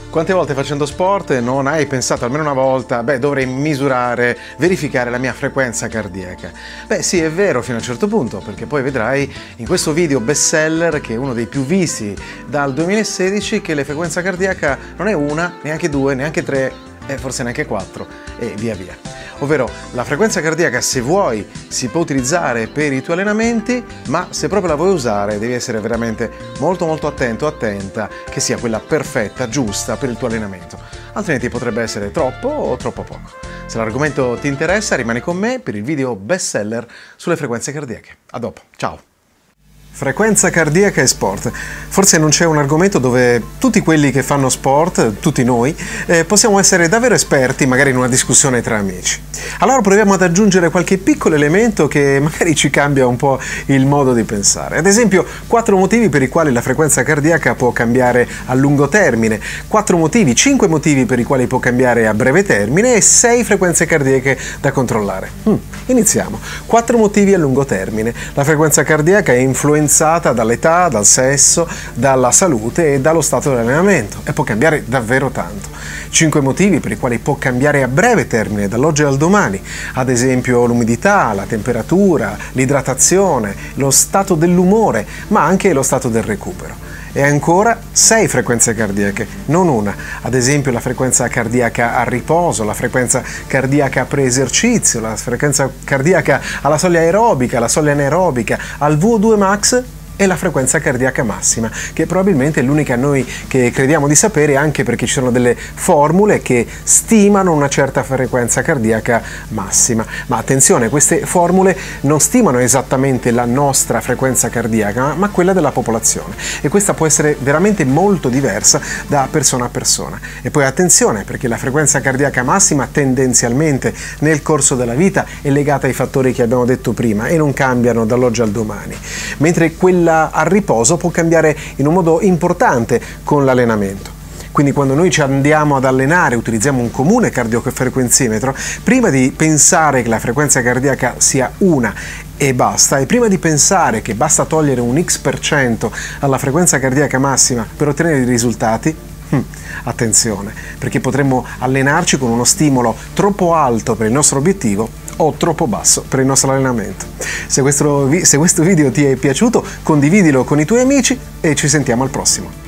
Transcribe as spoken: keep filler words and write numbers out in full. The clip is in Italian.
Quante volte facendo sport non hai pensato almeno una volta, beh, dovrei misurare, verificare la mia frequenza cardiaca? Beh, sì, è vero fino a un certo punto, perché poi vedrai in questo video bestseller, che è uno dei più visti dal duemilasedici, che la frequenza cardiaca non è una, neanche due, neanche tre, e forse neanche quattro, e via via. Ovvero, la frequenza cardiaca, se vuoi, si può utilizzare per i tuoi allenamenti, ma se proprio la vuoi usare devi essere veramente molto molto attento, attenta, che sia quella perfetta, giusta per il tuo allenamento. Altrimenti potrebbe essere troppo o troppo poco. Se l'argomento ti interessa, rimani con me per il video bestseller sulle frequenze cardiache. A dopo, ciao! Frequenza cardiaca e sport. Forse non c'è un argomento dove tutti quelli che fanno sport, tutti noi, eh, possiamo essere davvero esperti, magari in una discussione tra amici. Allora proviamo ad aggiungere qualche piccolo elemento che magari ci cambia un po' il modo di pensare. Ad esempio, quattro motivi per i quali la frequenza cardiaca può cambiare a lungo termine, quattro motivi, cinque motivi per i quali può cambiare a breve termine e sei frequenze cardiache da controllare. Hmm, iniziamo. Quattro motivi a lungo termine. La frequenza cardiaca è influenzata dall'età, dal sesso, dalla salute e dallo stato di allenamento e può cambiare davvero tanto. Cinque motivi per i quali può cambiare a breve termine, dall'oggi al domani, ad esempio l'umidità, la temperatura, l'idratazione, lo stato dell'umore, ma anche lo stato del recupero. E ancora sei frequenze cardiache, non una, ad esempio la frequenza cardiaca a riposo, la frequenza cardiaca pre-esercizio, la frequenza cardiaca alla soglia aerobica, alla soglia anaerobica, al V O due max e la frequenza cardiaca massima, che probabilmente è l'unica noi che crediamo di sapere, anche perché ci sono delle formule che stimano una certa frequenza cardiaca massima. Ma attenzione, queste formule non stimano esattamente la nostra frequenza cardiaca, ma quella della popolazione, e questa può essere veramente molto diversa da persona a persona. E poi attenzione, perché la frequenza cardiaca massima tendenzialmente nel corso della vita è legata ai fattori che abbiamo detto prima e non cambiano dall'oggi al domani, mentre quella a riposo può cambiare in un modo importante con l'allenamento. Quindi quando noi ci andiamo ad allenare, utilizziamo un comune cardiofrequenzimetro, prima di pensare che la frequenza cardiaca sia una e basta, e prima di pensare che basta togliere un X per cento alla frequenza cardiaca massima per ottenere i risultati, Hmm, attenzione, perché potremmo allenarci con uno stimolo troppo alto per il nostro obiettivo o troppo basso per il nostro allenamento. Se questo, se questo video ti è piaciuto, condividilo con i tuoi amici e ci sentiamo al prossimo.